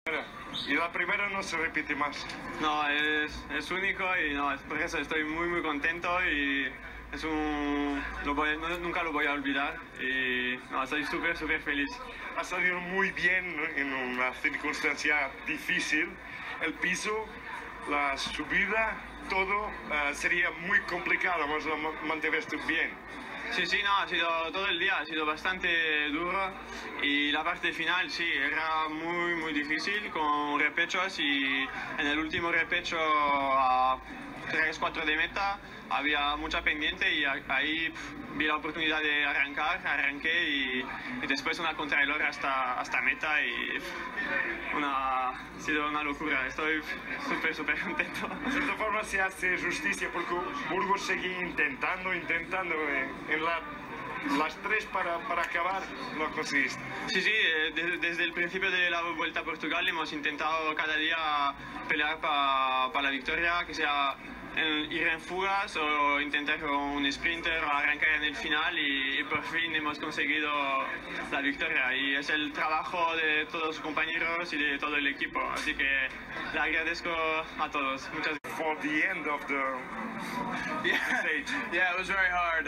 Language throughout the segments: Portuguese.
Y la primera no se repite más. No, es único y no, por eso estoy muy contento y es nunca lo voy a olvidar y no, estoy súper feliz. Ha salido muy bien, ¿no?, en una circunstancia difícil. El piso, la subida, todo sería muy complicado, mas lo mantuviste bien. Sí, no, ha sido todo el día, ha sido bastante duro y la parte final sí, era muy difícil con repechos y en el último repecho a 3-4 de meta había mucha pendiente y ahí vi la oportunidad de arranqué y después una contrarreloj hasta meta y ha sido una locura, estoy súper contento. De cierta forma se hace justicia porque Burgos seguía intentando en las tres para acabar, lo conseguiste. Sí, desde el principio de la Vuelta a Portugal hemos intentado cada día pelear para la victoria, que sea ir en fugas o intentar con un sprinter o arrancar en el final y por fin hemos conseguido la victoria y es el trabajo de todos los compañeros y de todo el equipo, así que le agradezco a todos. Muchas gracias. For the end of the stage. Yeah, it was very hard.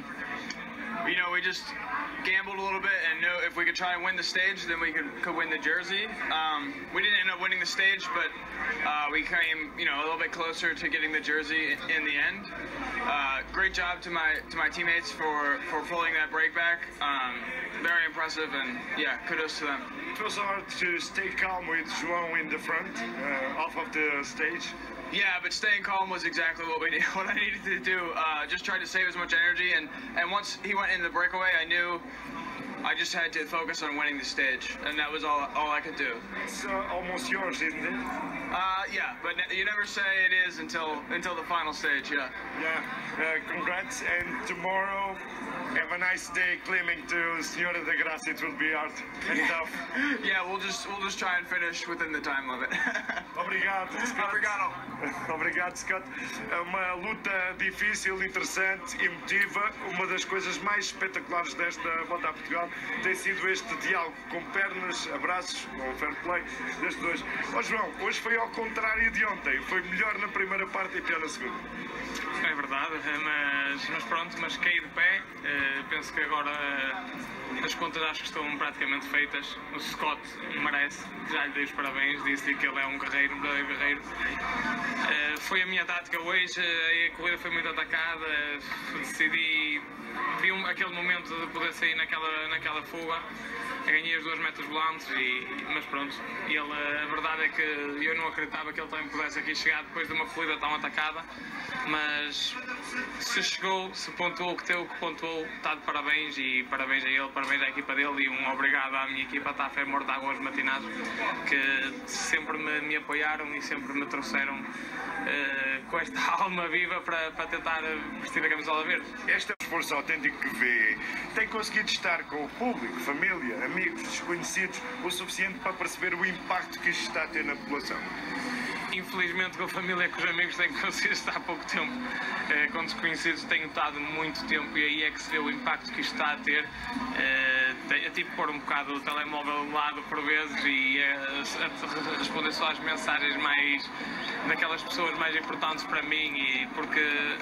You know, we just gambled a little bit and knew if we could try and win the stage, then we could win the jersey. We didn't end up winning the stage, but we came, you know, a little bit closer to getting the jersey in the end. Great job to my teammates for pulling that break back. Very impressive, and yeah, kudos to them. It was hard to stay calm with João in the front, off of the stage. Yeah, but staying calm was exactly what I needed to do. Just tried to save as much energy, and once he went into the breakaway, I knew I just had to focus on winning the stage, and that was all I could do. It's almost yours, isn't it? Yeah, but you never say it is until the final stage. Yeah. Yeah. Congrats, and tomorrow have a nice day claiming to Senhora da Graça. It will be hard and tough. Yeah, we'll just try and finish within the time limit. Obrigado, Scott. Obrigado. Obrigado, Scott. É uma luta difícil, interessante, emotiva. Uma das coisas mais espetaculares desta Volta a Portugal tem sido este diálogo com pernas, abraços, com fair play destes dois. Ó João, hoje foi ao contrário de ontem. Foi melhor na primeira parte e pior na segunda. É verdade, mas pronto, mas caí de pé. Penso que agora as contas acho que estão praticamente feitas. O Scott merece, já lhe dei os parabéns, disse-lhe que ele é um guerreiro, um verdadeiro guerreiro. Foi a minha tática hoje, a corrida foi muito atacada, decidi, vi aquele momento de poder sair naquela fuga. Ganhei as 2 metas volantes, mas pronto, a verdade é que eu não acreditava que ele também pudesse aqui chegar depois de uma corrida tão atacada, mas se chegou, se pontuou o que pontuou, está de parabéns e parabéns a ele, parabéns à equipa dele e um obrigado à minha equipa, à Fé Mortágua aos Matinados, que sempre me apoiaram e sempre me trouxeram com esta alma viva para tentar vestir a camisola verde. Este é o esforço autêntico que vê. Tem conseguido estar com o público, família, amigos, desconhecidos, o suficiente para perceber o impacto que isto está a ter na população? Infelizmente com a família e com os amigos tenho conseguido estar há pouco tempo. Com desconhecidos tenho estado muito tempo e aí é que se vê o impacto que isto está a ter. Eu tive que pôr um bocado o telemóvel de lado por vezes e a responder só às mensagens daquelas pessoas mais importantes para mim, e porque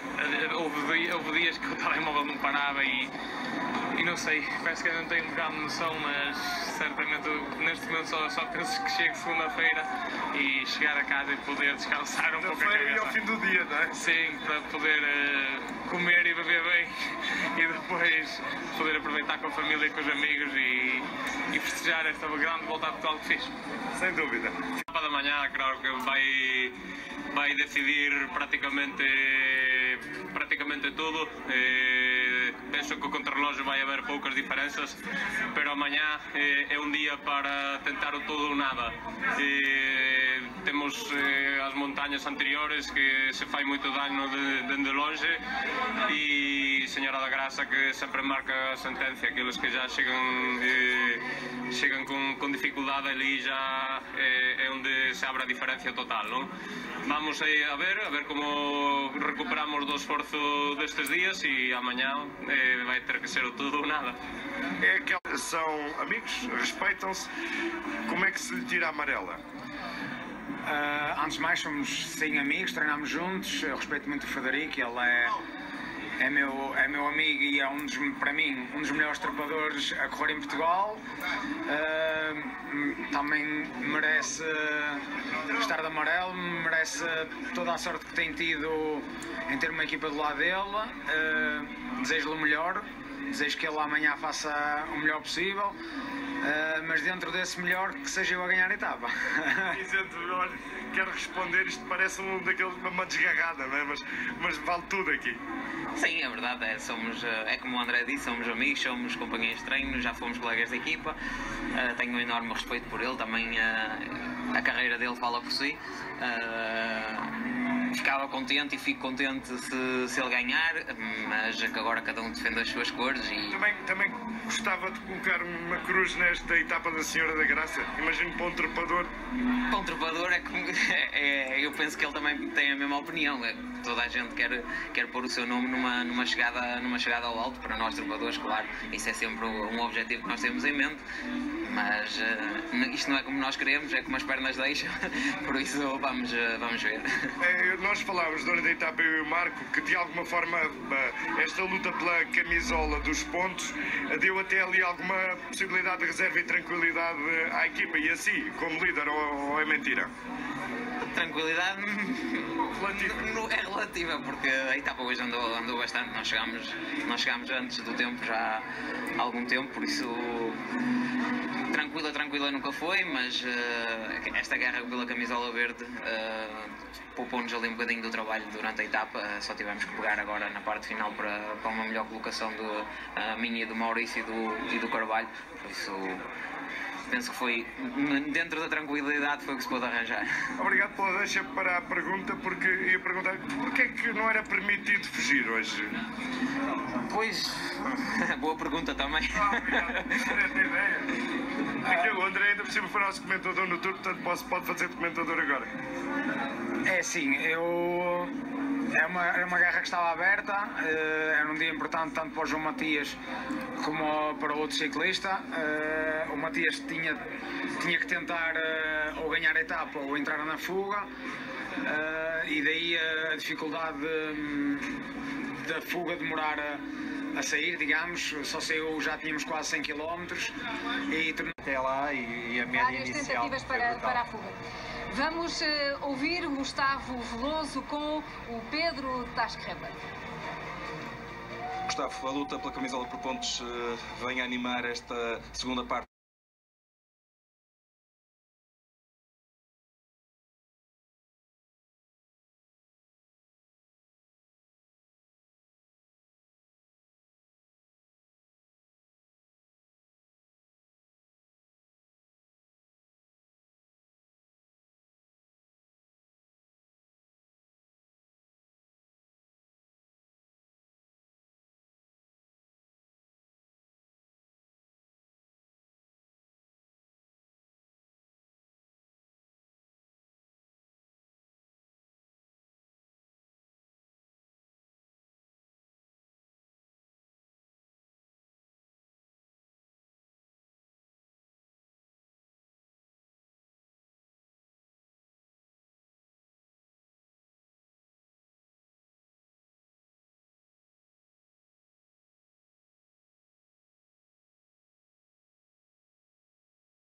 houve dias que o telemóvel não parava e não sei, parece que eu não tenho um bocado de noção, mas certamente neste momento só penso que chegue segunda-feira e chegar a casa e poder descansar um pouco a cabeça. E ao fim do dia, não é? Sim, para poder comer e beber bem e depois poder aproveitar com a família e com os amigos e festejar esta grande Volta a Portugal que fiz. Sem dúvida. Para amanhã, claro que vai decidir praticamente tudo. Penso que o contrarrelógio vai haver poucas diferenças, pero amanhã é um dia para tentar o todo ou nada. Temos as montañas anteriores que se fai moito dano dende longe e Senhora da Graça que sempre marca a sentencia, aqueles que já chegan con dificultade ali já é onde se abre a diferencia total, non? Vamos aí a ver como recuperamos do esforzo destes días e amanhã vai ter que ser o tudo ou nada. É que são amigos, respeitam-se. Como é que se lhe tira a amarela? Antes de mais, somos sim amigos, treinamos juntos. Eu respeito muito o Frederico, ele é meu amigo e é para mim, um dos melhores trepadores a correr em Portugal. Também merece estar de amarelo, merece toda a sorte que tem tido em ter uma equipa do lado dele. Desejo-lhe o melhor, desejo que ele amanhã faça o melhor possível. Mas dentro desse melhor, que seja eu a ganhar a etapa. Olha, quero responder, isto parece uma desgarrada, não é? Mas vale tudo aqui. Sim, é verdade, é como o André disse, somos amigos, somos companheiros de treino, já fomos colegas de equipa. Tenho um enorme respeito por ele, também a carreira dele fala por si. Ficava contente e fico contente se ele ganhar, mas que agora cada um defende as suas cores e... Também gostava de colocar uma cruz nesta etapa da Senhora da Graça. Imagino para um trepador. Para um trepador eu penso que ele também tem a mesma opinião. Toda a gente quer pôr o seu nome numa chegada ao alto. Para nós trepadores, claro, isso é sempre um objetivo que nós temos em mente. Mas isto não é como nós queremos, é como as pernas deixam, por isso vamos ver. Nós falámos durante a etapa, eu e o Marco, que de alguma forma esta luta pela camisola dos pontos deu até ali alguma possibilidade de reserva e tranquilidade à equipa e a si, como líder, ou é mentira? Tranquilidade é relativa, porque a etapa hoje andou bastante, nós chegámos antes do tempo já há algum tempo, por isso tranquila nunca foi, mas esta guerra pela camisola verde poupou-nos ali um bocadinho do trabalho durante a etapa. Só tivemos que pegar agora na parte final para uma melhor colocação minha e do Maurício e do Carvalho, por isso penso que foi dentro da tranquilidade foi o que se pôde arranjar. Obrigado pela deixa para a pergunta, porque ia perguntar porque é que não era permitido fugir hoje? Pois, boa pergunta também. Obrigado, esta ideia. O André ainda por cima foi nosso comentador no Tour, portanto pode fazer comentador agora. É sim, era uma guerra que estava aberta, era um dia importante tanto para o João Matias como para o outro ciclista. O Matias tinha que tentar ou ganhar a etapa ou entrar na fuga, e daí a dificuldade da fuga demorar a sair, digamos. Só saiu, já tínhamos quase 100 km e até lá e a média várias inicial tentativas para a fuga. Vamos ouvir o Gustavo Veloso com o Pedro Tasquerra. Gustavo, a luta pela camisola por pontos vem a animar esta segunda parte.